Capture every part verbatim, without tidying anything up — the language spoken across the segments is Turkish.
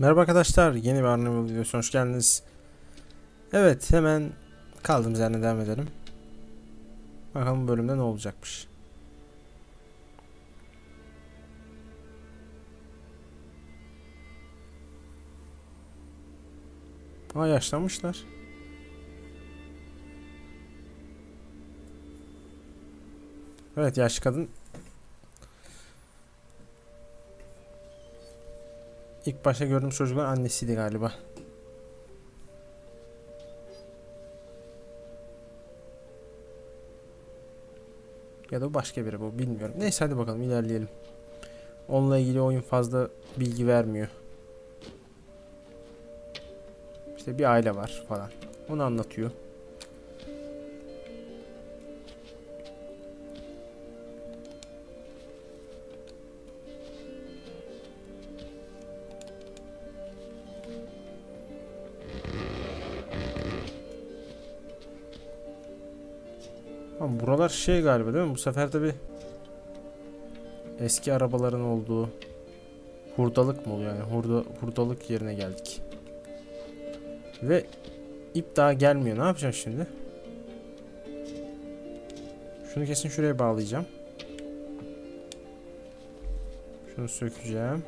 Merhaba arkadaşlar, yeni bir Arnavut videosuna hoş geldiniz. Evet, hemen kaldığımız yerden devam edelim. Bakalım bu bölümde ne olacakmış. Aa, yaşlanmışlar. Evet, yaşlı kadın. İlk başta gördüğüm çocukların annesiydi galiba. Ya da başka biri bu, bilmiyorum. Neyse, hadi bakalım ilerleyelim. Onunla ilgili oyun fazla bilgi vermiyor. İşte bir aile var falan. Onu anlatıyor. Ama buralar şey galiba, değil mi? Bu sefer de bir eski arabaların olduğu hurdalık mı oluyor yani? Hurda, hurdalık yerine geldik. Ve ip daha gelmiyor. Ne yapacağım şimdi? Şunu kesin şuraya bağlayacağım. Şunu sökeceğim.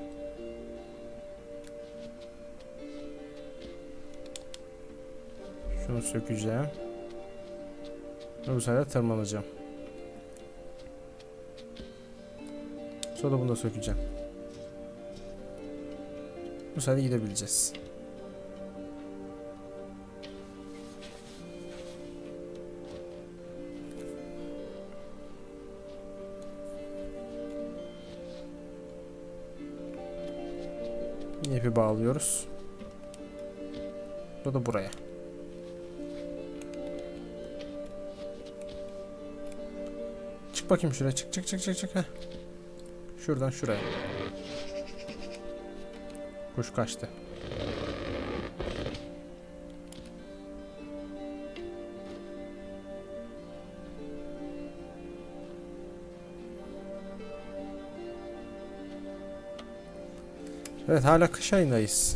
Şunu sökeceğim. Ve bu sefer tırmanacağım. Sonra bunu da sökeceğim. Bu sefer gidebileceğiz. İpi bağlıyoruz. Bu da buraya. Çık bakayım şuraya. Çık çık çık çık çık. Heh. Şuradan şuraya. Kuş kaçtı. Evet, hala kış ayındayız.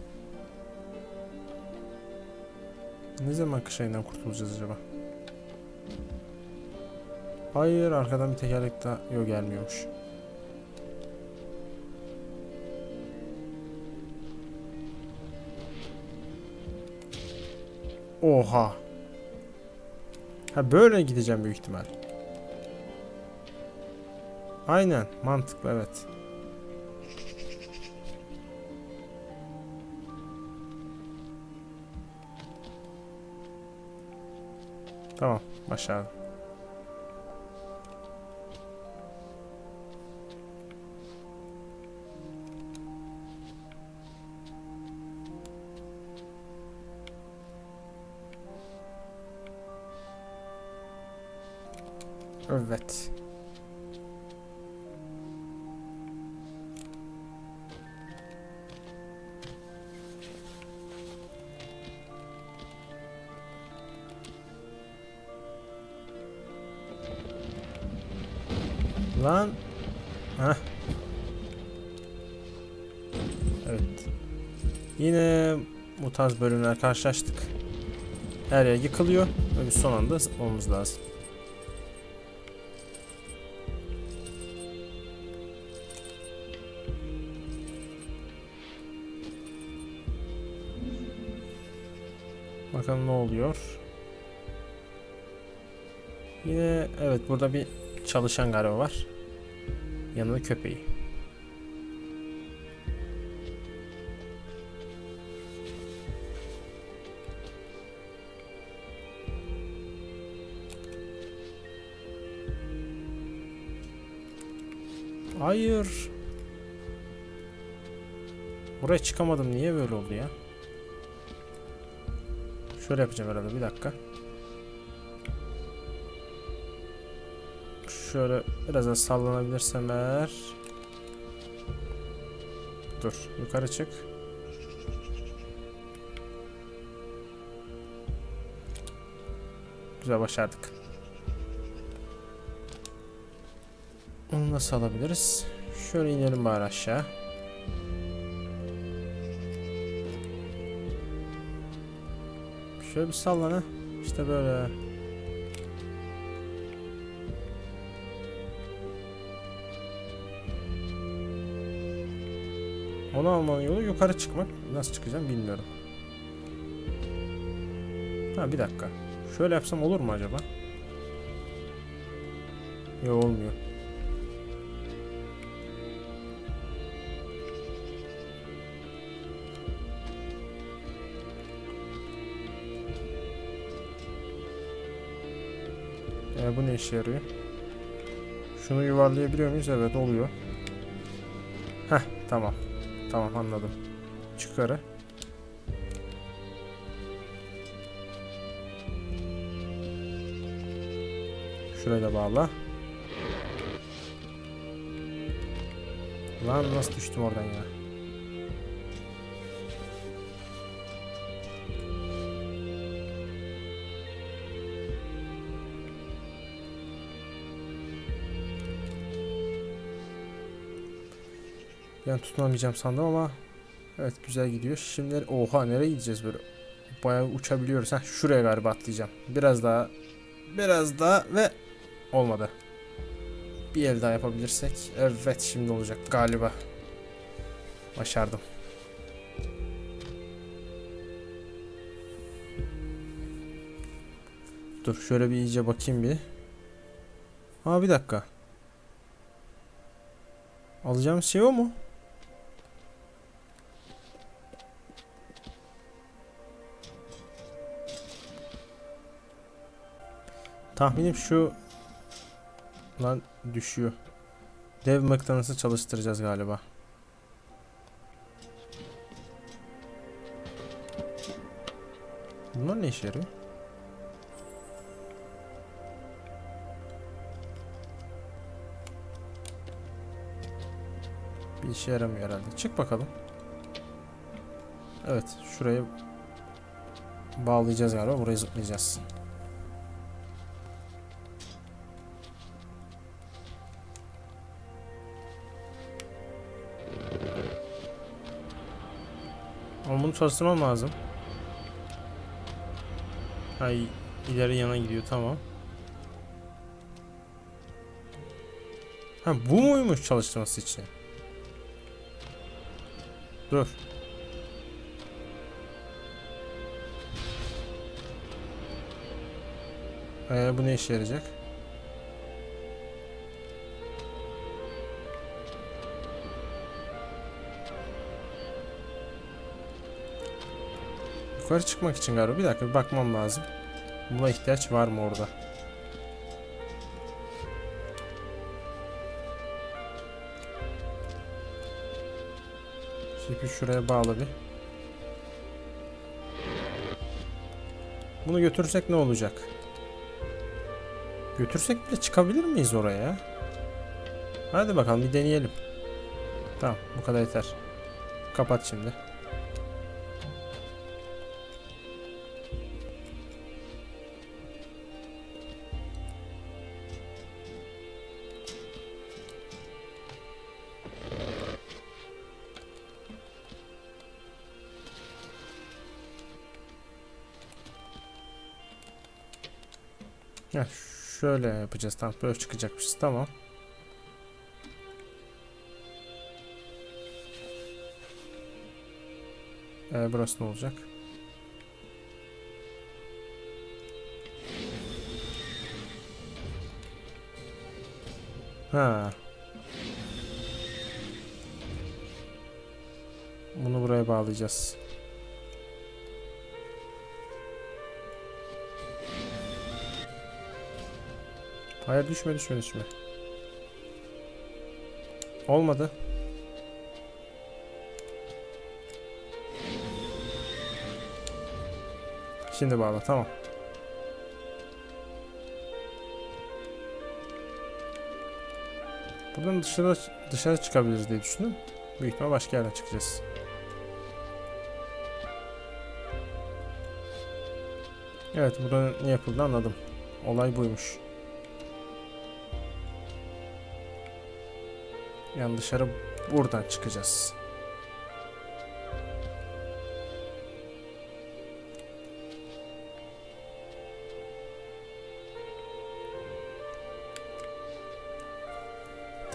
Ne zaman kış ayından kurtulacağız acaba? Hayır, arkadan bir tekerlek daha yok, gelmiyormuş. Oha. Ha, böyle gideceğim büyük ihtimal. Aynen, mantıklı, evet. Tamam, başardım. Evet. Lan. Heh. Evet. Yine bu tarz bölümler karşılaştık. Her yer yıkılıyor ve biz son anda zıplamamız lazım. Bakalım ne oluyor. Yine evet, burada bir çalışan galiba var. Yanında köpeği. Hayır. Buraya çıkamadım. Niye böyle oldu ya? Şöyle yapacağım herhalde. Bir dakika. Şöyle biraz daha sallanabilirsem eğer. Dur. Yukarı çık. Güzel, başardık. Onu nasıl alabiliriz? Şöyle inelim bari aşağı. Şöyle bir salla ha. İşte böyle. Onu almanın yolu yukarı çıkmak. Nasıl çıkacağım bilmiyorum. Ha bir dakika. Şöyle yapsam olur mu acaba? Yok, olmuyor. E, bu ne işe yarıyor? Şunu yuvarlayabiliyor muyuz? Evet, oluyor. Heh, tamam. Tamam, anladım. Yukarı. Şuraya da bağla. Lan nasıl düştüm oradan ya? Ben tutunamayacağım sandım ama evet, güzel gidiyor. Şimdi oha, nereye gideceğiz böyle? Bayağı uçabiliyoruz. Heh, şuraya galiba atlayacağım. Biraz daha. Biraz daha ve olmadı. Bir el daha yapabilirsek. Evet, şimdi olacak galiba. Başardım. Dur şöyle bir iyice bakayım bir. Ha bir dakika. Alacağım şey o mu? Tahminim şu. Lan düşüyor. Dev mıknatısı çalıştıracağız galiba. Bunlar ne işe yarıyor? Bir işe yaramıyor herhalde. Çık bakalım. Evet, şuraya bağlayacağız galiba. Burayı zıplayacağız. Ama bunu çalıştırmam lazım. Hay, ileri yana gidiyor, tamam. Ha, bu muymuş çalıştırması için? Dur. Ee, bu ne işe yarayacak? Yukarı çıkmak için galiba. Bir dakika, bir bakmam lazım. Buna ihtiyaç var mı orada? Şipi şuraya bağla bir. Bunu götürsek ne olacak? Götürsek bile çıkabilir miyiz oraya? Hadi bakalım, bir deneyelim. Tamam, bu kadar yeter. Kapat şimdi. Heh, şöyle yapacağız. Tamam, böyle çıkacakmışız. Tamam. Ee, burası ne olacak? Ha. Bunu buraya bağlayacağız. Hayır, düşme düşme düşme. Olmadı. Şimdi bağla, tamam. Buradan dışarı dışarı çıkabiliriz diye düşündüm. Büyük ihtimal başka yerden çıkacağız. Evet, burada ne yapıldı anladım. Olay buymuş. Yani dışarı buradan çıkacağız.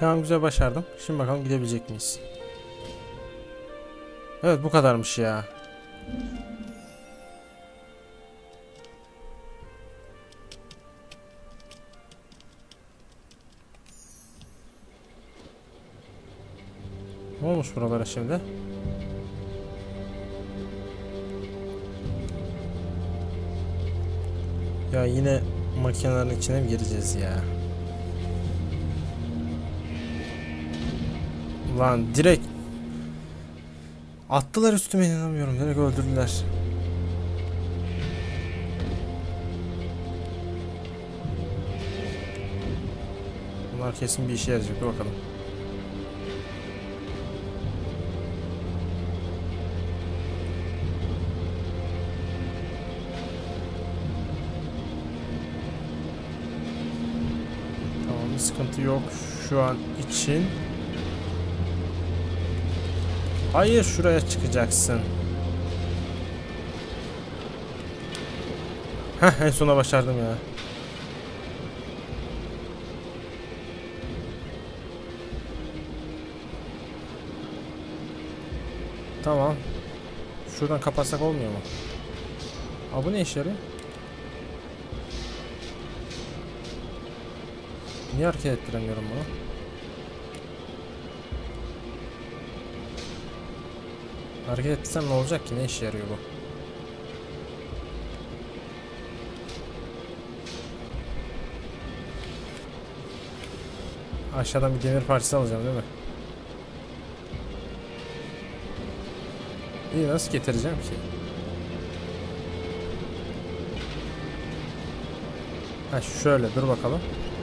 Tamam, güzel başardım. Şimdi bakalım gidebilecek miyiz? Evet, bu kadarmış ya. Ne olmuş buralara şimdi? Ya yine makinelerin içine mi gireceğiz ya? Lan direkt attılar üstüme, inanamıyorum. Direkt öldürdüler. Bunlar kesin bir işe yarayacak. Dur bakalım. Tamam, bir sıkıntı yok şu an için. Hayır, şuraya çıkacaksın. Heh, en sona başardım ya. Tamam. Şuradan kapatsak olmuyor mu? Aa, bu ne işe yarıyor? Niye hareket ettiremiyorum bunu? Hareket etsem ne olacak ki? Ne işe yarıyor bu? Aşağıdan bir demir parçası alacağım değil mi? İyi, nasıl getireceğim ki? Ha, şöyle dur bakalım.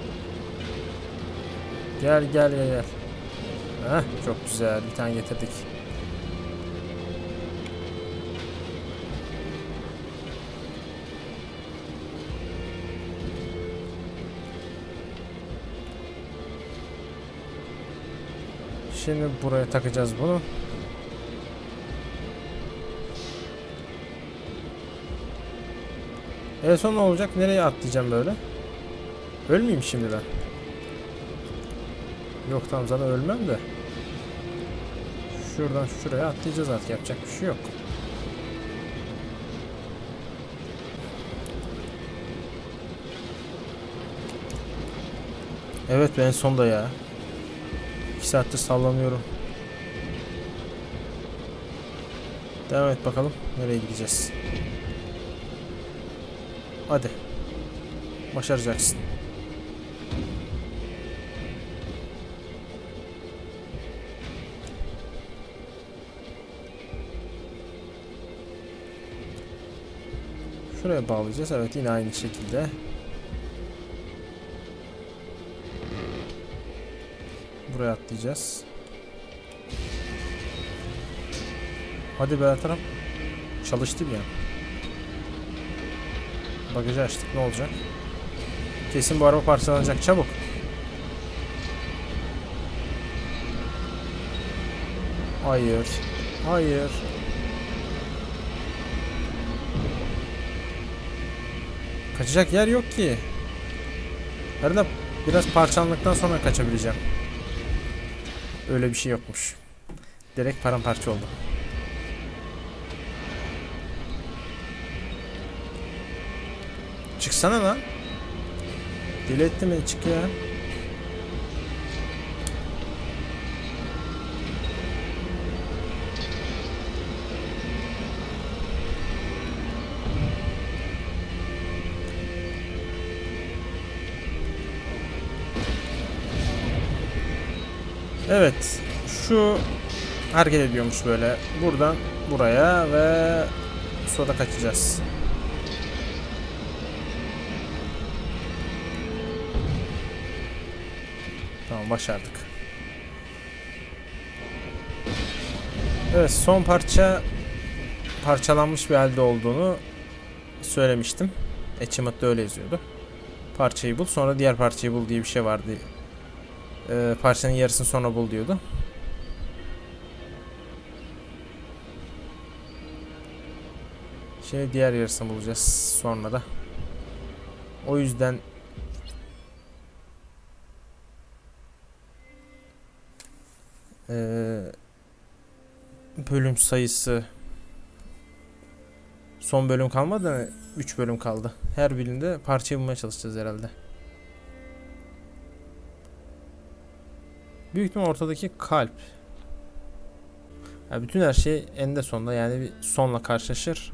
Gel gel gel gel. Heh, çok güzel, bir tane getirdik. Şimdi buraya takacağız bunu. En son ne olacak? Nereye atlayacağım böyle? Ölmeyeyim şimdi ben. Yok tamam, zaten ölmem de. Şuradan şuraya atlayacağız artık, yapacak bir şey yok. Evet, ben sonda ya. iki saattir sallanıyorum. Devam et bakalım. Nereye gideceğiz? Hadi. Başaracaksın. Şuraya bağlayacağız. Evet, yine aynı şekilde. Buraya atlayacağız. Hadi be Ertan'ım. Çalıştım ya. Bagajı açtık, ne olacak? Kesin bu araba parçalanacak, çabuk. Hayır. Hayır. Kaçacak yer yok ki. Herhalde biraz parçalandıktan sonra kaçabileceğim. Öyle bir şey yokmuş. Direkt paramparça oldu. Çıksana lan. Deli etti beni, çık ya. Evet. Şu hareket ediyormuş böyle. Buradan buraya ve sonra kaçacağız. Tamam, başardık. Evet, son parça parçalanmış bir halde olduğunu söylemiştim. Achievement'da öyle yazıyordu. Parçayı bul, sonra diğer parçayı bul diye bir şey vardı. Ee, parçanın yarısını sonra bul diyordu. Şimdi diğer yarısını bulacağız sonra da. O yüzden Ee, bölüm sayısı son bölüm kalmadı da üç bölüm kaldı. Her birinde parçayı bulmaya çalışacağız herhalde. Büyük ihtimal ortadaki kalp. Yani bütün her şey eninde sonunda yani bir sonla karşılaşır.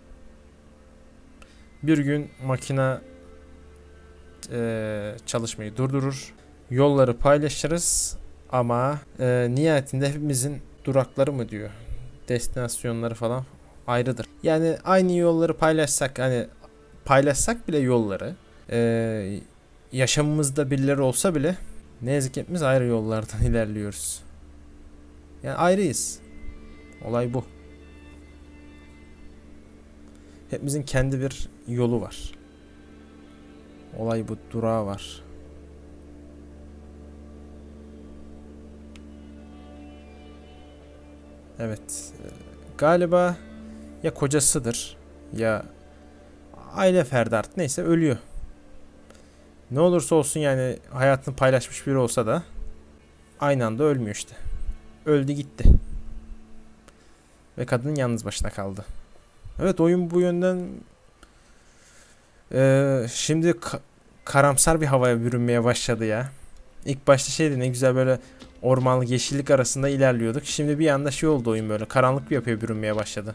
Bir gün makine e, çalışmayı durdurur. Yolları paylaşırız ama e, nihayetinde hepimizin durakları mı diyor, destinasyonları falan ayrıdır. Yani aynı yolları paylaşsak, hani paylaşsak bile yolları, e, yaşamımızda birileri olsa bile ne yazık ki hepimiz ayrı yollardan ilerliyoruz. Yani ayrıyız. Olay bu. Hepimizin kendi bir yolu var. Olay bu, durağı var. Evet. Galiba ya kocasıdır ya aile ferdi artık neyse ölüyor. Ne olursa olsun yani hayatını paylaşmış biri olsa da aynı anda ölmüyor işte. Öldü gitti. Ve kadın yalnız başına kaldı. Evet, oyun bu yönden ee, şimdi ka- karamsar bir havaya bürünmeye başladı ya. İlk başta şeydi, ne güzel böyle ormanlık yeşillik arasında ilerliyorduk. Şimdi bir anda şey oldu, oyun böyle karanlık bir yapıya bürünmeye başladı.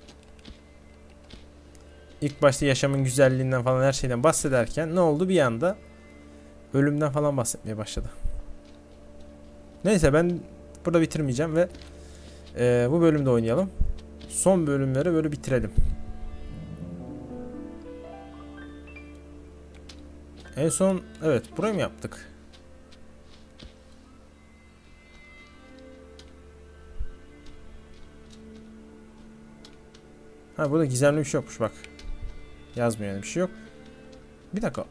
İlk başta yaşamın güzelliğinden falan her şeyden bahsederken ne oldu, bir anda ölümden falan bahsetmeye başladı. Neyse, ben burada bitirmeyeceğim ve e, bu bölümde oynayalım. Son bölümleri böyle bitirelim. En son evet burayı mı yaptık? Ha, burada gizemli bir şey yokmuş bak. Yazmıyor yani, bir şey yok. Bir dakika.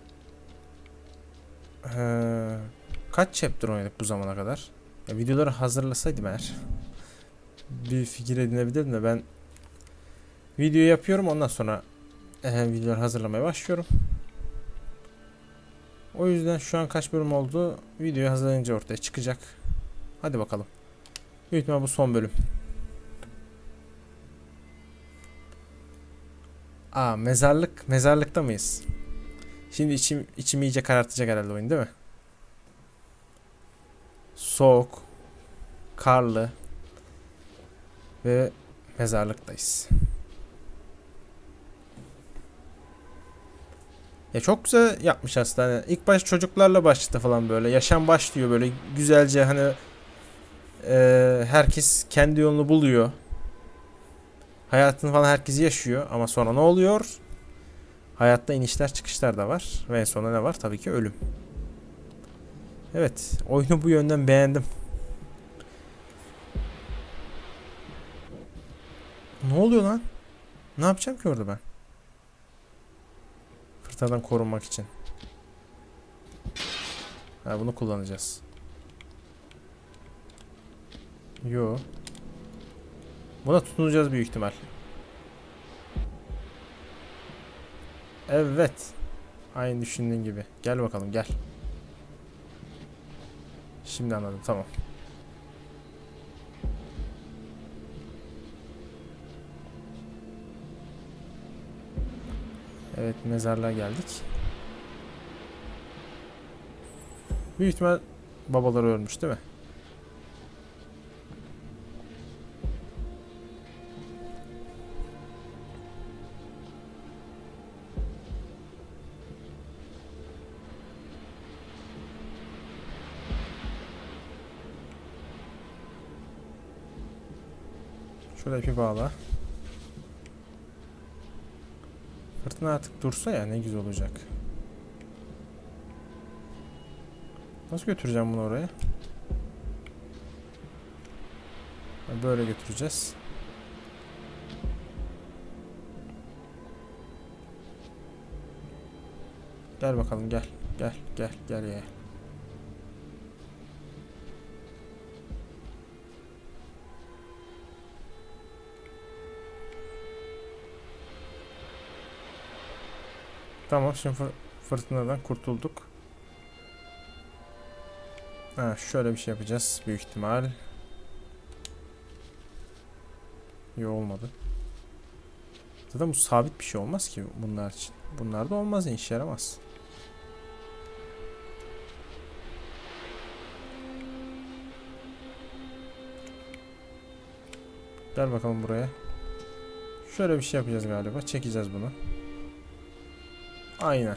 Ee, kaç chapter oynadık bu zamana kadar? Ya, videoları hazırlasaydım eğer bir fikir edinebilirdim de ben video yapıyorum, ondan sonra e, videoları hazırlamaya başlıyorum. O yüzden şu an kaç bölüm oldu, videoyu hazırlayınca ortaya çıkacak. Hadi bakalım. Büyük ihtimal bu son bölüm. Aa, mezarlık. Mezarlıkta mıyız? Şimdi içim, içimi iyice karartacak herhalde oyun, değil mi? Soğuk, karlı ve mezarlıktayız. Ya çok güzel yapmış aslında. Hani ilk baş çocuklarla başladı falan böyle. Yaşam başlıyor böyle güzelce, hani e, herkes kendi yolunu buluyor. Hayatını falan herkes yaşıyor ama sonra ne oluyor? Hayatta inişler çıkışlar da var. Ve en sonunda ne var? Tabii ki ölüm. Evet, oyunu bu yönden beğendim. Ne oluyor lan? Ne yapacağım ki orada ben? Fırtınadan korunmak için. Ha, bunu kullanacağız. Yo. Buna tutunacağız büyük ihtimal. Evet. Aynı düşündüğün gibi. Gel bakalım, gel. Şimdi anladım, tamam. Evet, mezarlığa geldik. Büyük ihtimal babaları ölmüş değil mi? Şöyle ipi bağla. Fırtına artık dursa ya ne güzel olacak. Nasıl götüreceğim bunu oraya? Böyle götüreceğiz. Gel bakalım, gel. Gel gel gel ya. Tamam, şimdi fır fırtınadan kurtulduk. Ha, şöyle bir şey yapacağız büyük ihtimal. Yok, olmadı. Zaten bu sabit bir şey olmaz ki bunlar için. Bunlar da olmaz, işe yaramaz. Gel bakalım buraya. Şöyle bir şey yapacağız galiba. Çekeceğiz bunu. Aynen.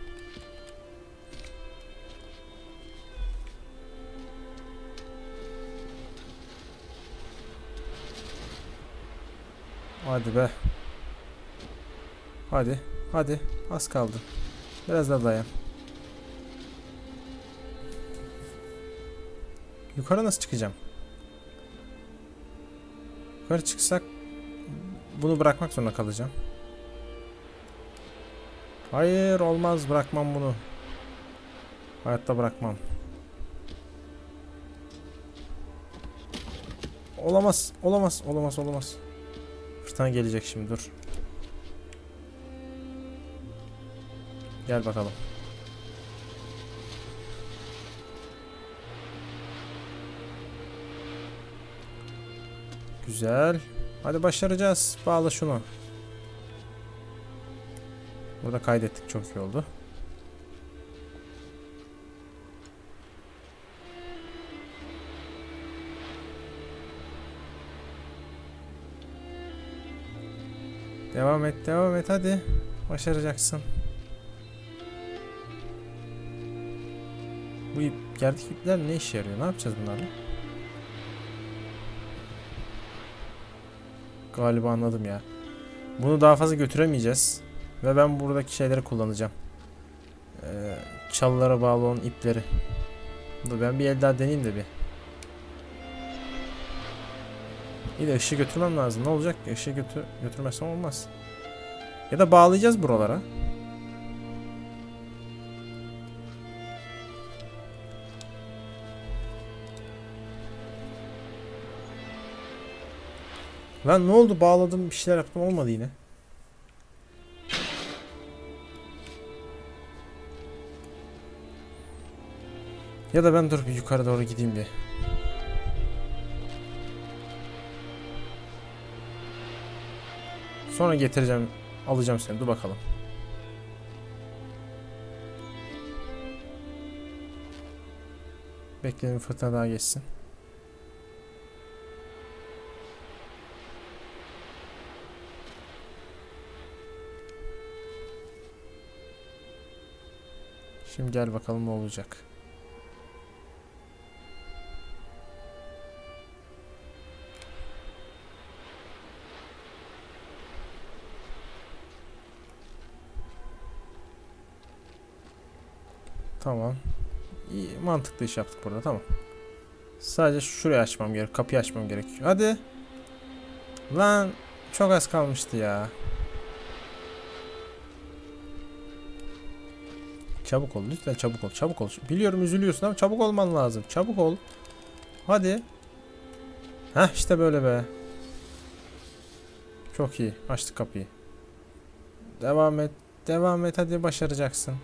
Hadi be. Hadi. Hadi. Az kaldı. Biraz daha dayan. Yukarı nasıl çıkacağım? Yukarı çıksak bunu bırakmak zorunda kalacağım. Hayır, olmaz, bırakmam bunu. Hayatta bırakmam. Olamaz. Olamaz. Olamaz. Olamaz. Fırtına gelecek şimdi, dur. Gel bakalım. Güzel. Hadi başaracağız. Bağla şunu. Burada kaydettik. Çok iyi oldu. Devam et. Devam et. Hadi. Başaracaksın. Bu ip, yerdeki ipler ne işe yarıyor? Ne yapacağız bunlarla? Galiba anladım ya. Bunu daha fazla götüremeyeceğiz. Ve ben buradaki şeyleri kullanacağım. Ee, çalılara bağlı olan ipleri. Dur, ben bir el daha deneyeyim de bir. İyi de ışığı götürmem lazım. Ne olacak ki? Işığı götür götürmezsem olmaz. Ya da bağlayacağız buralara. Lan ne oldu? Bağladım, bir şeyler yaptım, olmadı yine. Ya da ben dur bir yukarı doğru gideyim bir. Sonra getireceğim, alacağım seni. Dur bakalım. Bekleyelim, fırtına daha geçsin. Şimdi gel bakalım ne olacak. Tamam. İyi, mantıklı iş yaptık burada, tamam. Sadece şurayı açmam gerek, kapıyı açmam gerekiyor. Hadi. Lan çok az kalmıştı ya. Çabuk ol lütfen, çabuk ol, çabuk ol. Biliyorum üzülüyorsun ama çabuk olman lazım. Çabuk ol. Hadi. Heh, işte böyle be. Çok iyi. Açtık kapıyı. Devam et. Devam et, hadi başaracaksın.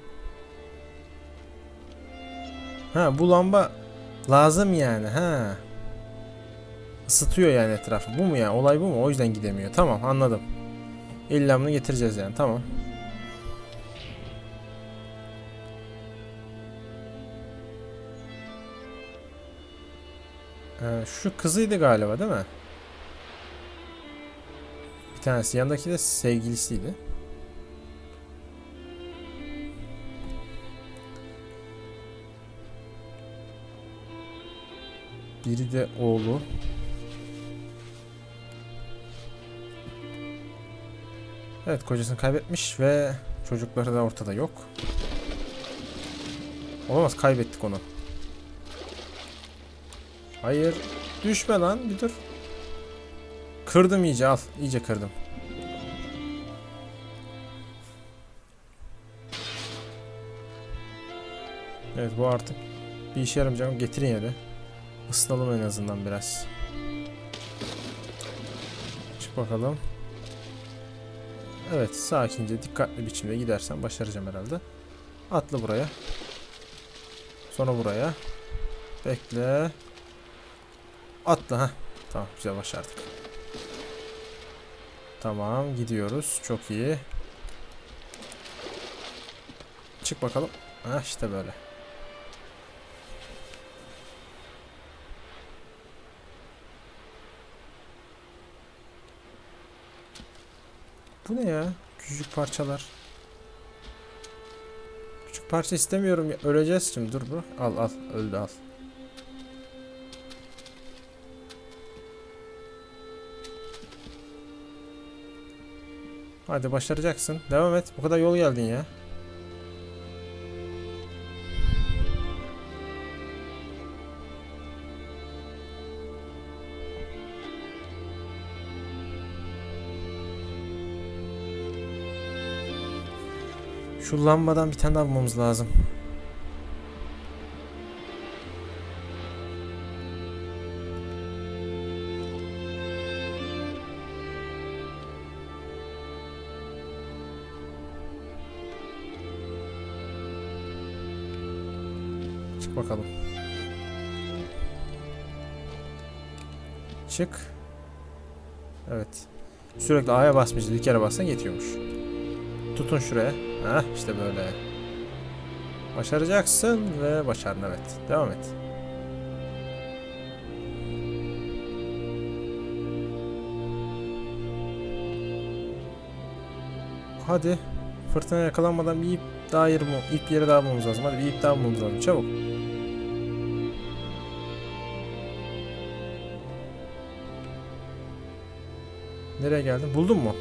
Ha, bu lamba lazım yani. Ha. Isıtıyor yani etrafı. Bu mu yani? Olay bu mu? O yüzden gidemiyor. Tamam, anladım. İlla bunu getireceğiz yani. Tamam. Ee, şu kızıydı galiba, değil mi? Bir tanesi. Yanındaki de sevgilisiydi. Biri de oğlu. Evet, kocasını kaybetmiş ve çocukları da ortada yok. Olamaz, kaybettik onu. Hayır. Düşme lan, bir dur. Kırdım iyice, al. İyice kırdım. Evet, bu artık bir işe yaramayacak. Getirin ya da. Isınalım en azından biraz. Çık bakalım. Evet, sakince, dikkatli biçimde gidersen başaracağım herhalde. Atla buraya. Sonra buraya. Bekle. Atla ha. Tamam, güzel başardık. Tamam, gidiyoruz. Çok iyi. Çık bakalım. Ha işte böyle. Bu ne ya? Küçük parçalar. Küçük parça istemiyorum ya. Öleceğiz şimdi. Dur bu. Al al. Öldü al. Hadi başaracaksın. Devam et. Bu kadar yol geldin ya. Şu lambadan bir tane daha bulmamız lazım. Çık bakalım. Çık. Evet. Sürekli A'ya basmayacağız. Bir kere bassan yetiyormuş. Tutun şuraya. Heh, işte böyle. Başaracaksın ve başardın, evet. Devam et. Hadi. Fırtına yakalanmadan bir ip daha yeri mi? İp yeri daha bulmamız lazım. Hadi bir ip daha bulmamız lazım. Çabuk. Nereye geldin? Buldun mu?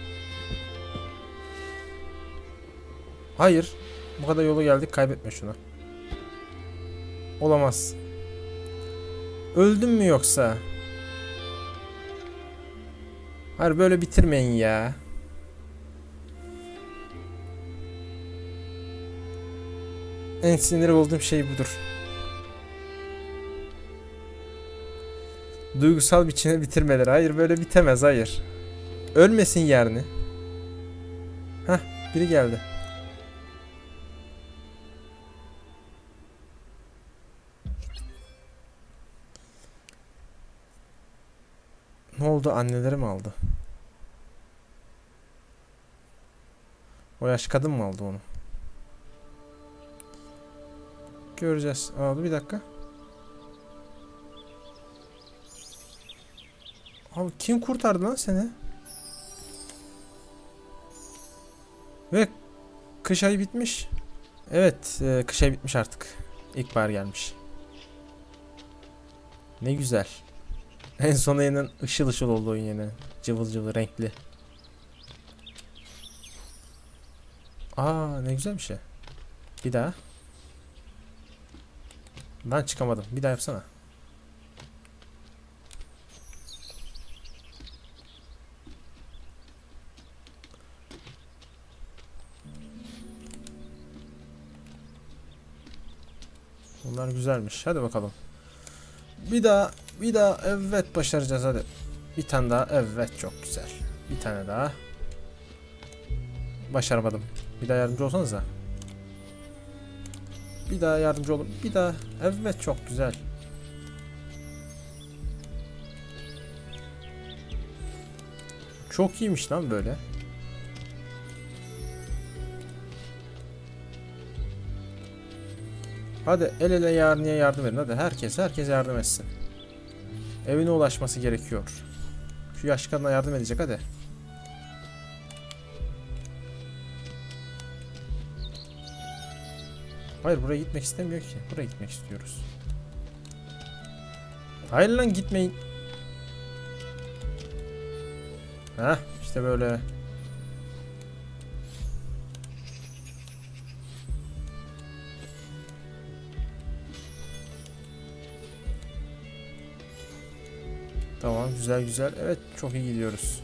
Hayır. Bu kadar yolu geldik. Kaybetme şunu. Olamaz. Öldün mü yoksa? Hayır, böyle bitirmeyin ya. En sinir olduğum şey budur. Duygusal biçimde bitirmeleri. Hayır, böyle bitemez, hayır. Ölmesin yerini. Hah, biri geldi. Ne oldu? Anneleri mi aldı? O yaşlı kadın mı aldı onu? Göreceğiz. Aa, bir dakika. Abi kim kurtardı lan seni? Ve kış ayı bitmiş. Evet, e, kış ayı bitmiş artık. İlkbahar gelmiş. Ne güzel. En son ayının ışıl ışıl oldu oyun yine. Cıvıl cıvıl renkli. Aa, ne güzel bir şey. Bir daha. Ben çıkamadım. Bir daha yapsana. Bunlar güzelmiş. Hadi bakalım. Bir daha. Bir daha. Evet, başaracağız hadi. Bir tane daha. Evet, çok güzel. Bir tane daha. Başaramadım. Bir daha yardımcı olsanıza. Bir daha yardımcı olun. Bir daha. Evet, çok güzel. Çok iyiymiş lan böyle. Hadi el ele yarınıya yardım edin. Hadi herkes herkes yardım etsin. Evine ulaşması gerekiyor. Şu yaşlı kadına yardım edecek hadi. Hayır, buraya gitmek istemiyor ki. Buraya gitmek istiyoruz. Hayır lan, gitmeyin. Heh, işte böyle. Tamam, güzel güzel. Evet, çok iyi gidiyoruz.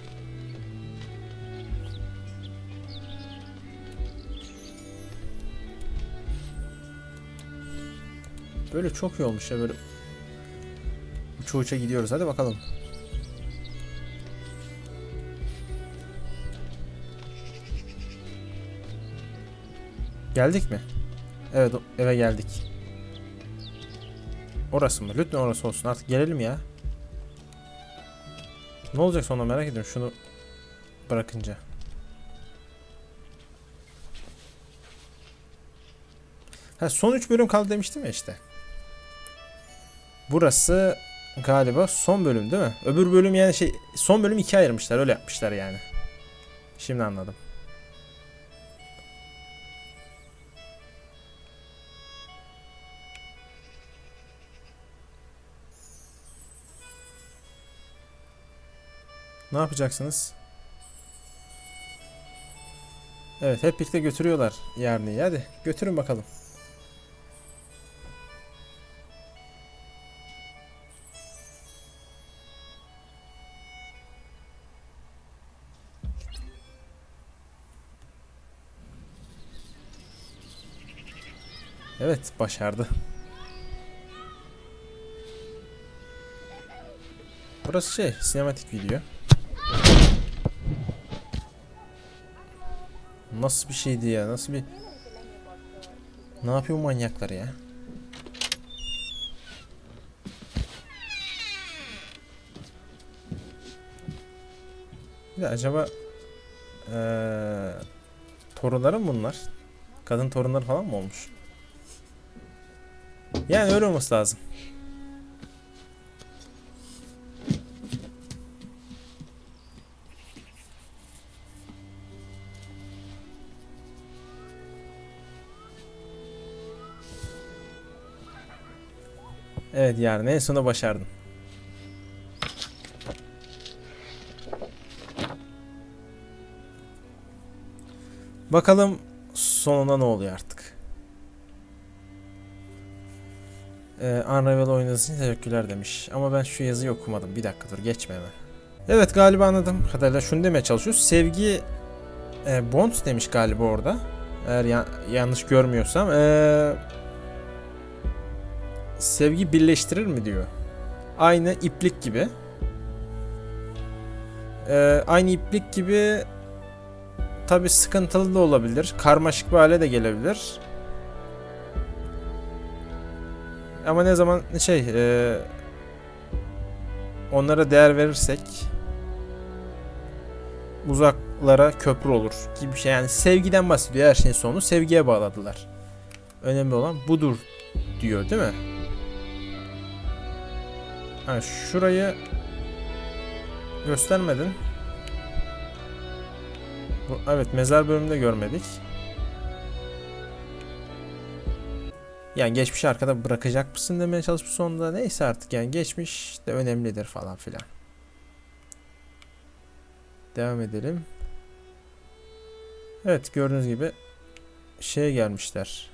Böyle çok iyi olmuş ya, böyle uça uça gidiyoruz. Hadi bakalım. Geldik mi? Evet, eve geldik. Orası mı? Lütfen orası olsun. Artık gelelim ya. Ne olacak sonra merak ediyorum şunu bırakınca. Ha, son üç bölüm kaldı demiştim ya işte. Burası galiba son bölüm değil mi? Öbür bölüm yani şey son bölüm ikiye ayırmışlar, öyle yapmışlar yani. Şimdi anladım. Ne yapacaksınız? Evet, hep birlikte götürüyorlar yani. Hadi götürün bakalım. Evet, başardı. Burası şey, sinematik video. Nasıl bir şeydi ya? Nasıl bir... Ne yapıyor manyaklar ya? Bir de acaba ee, torunları mı bunlar? Kadın torunları falan mı olmuş? Yani öyle olması lazım. Evet yani en sonunda başardın. Bakalım sonunda ne oluyor artık. Ee, Unravel oynadığınız için teşekkürler demiş. Ama ben şu yazıyı okumadım. Bir dakika dur, geçme hemen. Evet, galiba anladım kadarıyla şunu demeye çalışıyoruz. Sevgi e, bond demiş galiba orada. Eğer ya yanlış görmüyorsam. Ee, sevgi birleştirir mi diyor. Aynı iplik gibi. Ee, aynı iplik gibi tabi sıkıntılı da olabilir. Karmaşık bir hale de gelebilir. Ama ne zaman şey e, onlara değer verirsek uzaklara köprü olur gibi bir şey. Yani sevgiden bahsediyor, her şeyin sonu sevgiye bağladılar. Önemli olan budur diyor değil mi? Ha, şurayı göstermedin. Bu, evet, mezar bölümünde görmedik. Yani geçmişi arkada bırakacak mısın demeye çalışmış sonunda. Neyse artık, yani geçmiş de önemlidir falan filan. Devam edelim. Evet, gördüğünüz gibi şeye gelmişler.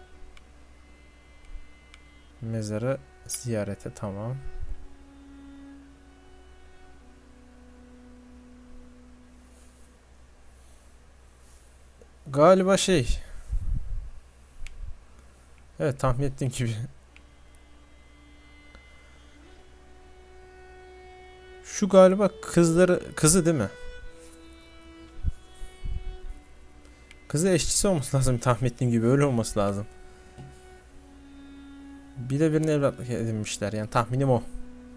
Mezarı ziyarete, tamam. Galiba şey. Evet, tahmin ettiğim gibi. Şu galiba kızları, kızı değil mi? Kızı eşçisi olması lazım, tahmin ettiğim gibi öyle olması lazım. Bir de birini evlatlık edinmişler, yani tahminim o.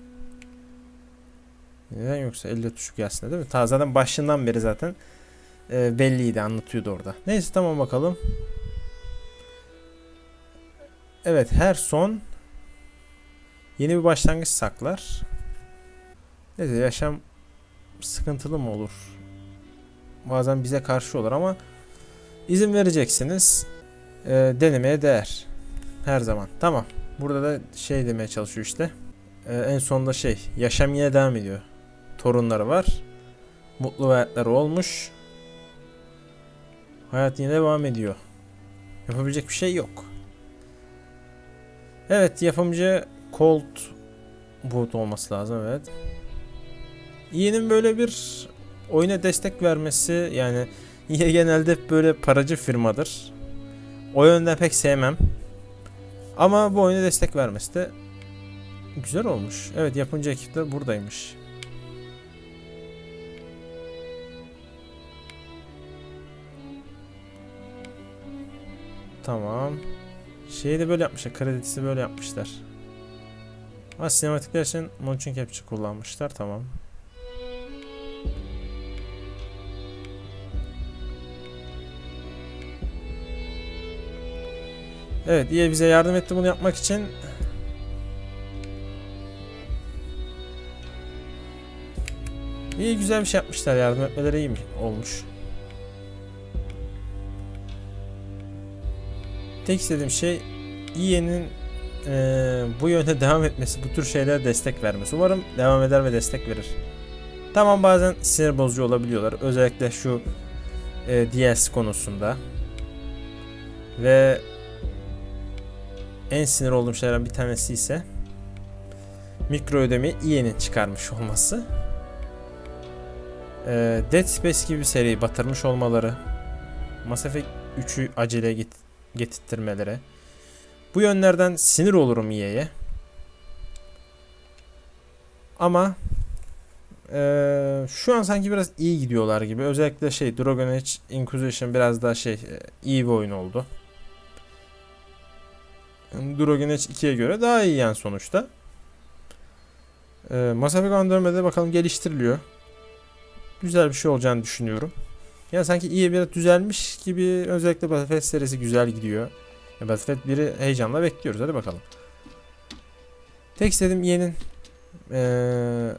Neden yoksa elle tuşu gelsin değil mi? Ta zaten başından beri zaten e, belliydi, anlatıyordu orada. Neyse, tamam bakalım. Evet, her son yeni bir başlangıç saklar. Neyse, yaşam sıkıntılı mı olur? Bazen bize karşı olur ama izin vereceksiniz. E, denemeye değer. Her zaman. Tamam. Burada da şey demeye çalışıyor işte. E, en sonunda şey, yaşam yine devam ediyor. Torunları var. Mutlu hayatları olmuş. Hayat yine devam ediyor. Yapabilecek bir şey yok. Evet, yapımcı Cold Boot olması lazım, evet. İyi'nin böyle bir oyuna destek vermesi, yani İyi genelde böyle paracı firmadır. O yönden pek sevmem. Ama bu oyuna destek vermesi de güzel olmuş. Evet, yapımcı ekipler buradaymış. Tamam. Şeyi de böyle yapmışlar. Kredisi böyle yapmışlar. Ama sinematikler için motion capture kullanmışlar, tamam. Evet, E A bize yardım etti bunu yapmak için. İyi, güzel bir şey yapmışlar, yardım etmeleri iyi mi olmuş. Tek istediğim şey E A'nin e, bu yönde devam etmesi, bu tür şeylere destek vermesi. Umarım devam eder ve destek verir. Tamam, bazen sinir bozucu olabiliyorlar. Özellikle şu e, D L C konusunda. Ve en sinir olduğum şeylerden bir tanesi ise mikro ödemeyi E A'nin çıkarmış olması. E, Dead Space gibi bir seriyi batırmış olmaları. Mass Effect üçü acele get getirttirmeleri. Bu yönlerden sinir olurum E A'ye. Ama Ee, şu an sanki biraz iyi gidiyorlar gibi. Özellikle şey Dragon Age Inquisition biraz daha şey iyi bir oyun oldu. Dragon Age ikiye göre daha iyi yani sonuçta. Ee, Mass Effect Andromeda'da bakalım geliştiriliyor. Güzel bir şey olacağını düşünüyorum. Yani sanki iyi biraz düzelmiş gibi. Özellikle Battlefield serisi güzel gidiyor. Ya Battlefield biri heyecanla bekliyoruz. Hadi bakalım. Tek istediğim yeğenin ee,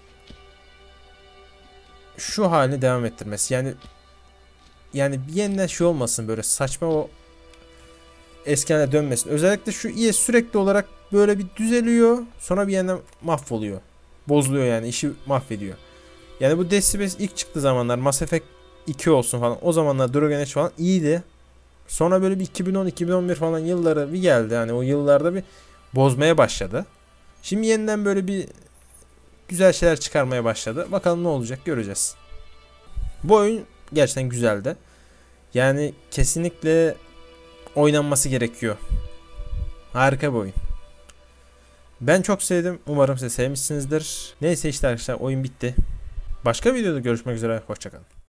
şu halini devam ettirmesi. Yani yani bir yeniden şey olmasın, böyle saçma o eski haline dönmesin. Özellikle şu E A sürekli olarak böyle bir düzeliyor, sonra bir yeniden mahvoluyor. Bozuluyor yani, işi mahvediyor. Yani bu Dead Space ilk çıktığı zamanlar, Mass Effect iki olsun falan, o zamanlar Dragon Age falan iyiydi. Sonra böyle bir iki bin on iki bin on bir falan yılları bir geldi. Yani o yıllarda bir bozmaya başladı. Şimdi yeniden böyle bir güzel şeyler çıkarmaya başladı. Bakalım ne olacak, göreceğiz. Bu oyun gerçekten güzeldi. Yani kesinlikle oynanması gerekiyor. Harika bir oyun. Ben çok sevdim. Umarım siz sevmişsinizdir. Neyse işte arkadaşlar, oyun bitti. Başka videoda görüşmek üzere. Hoşçakalın.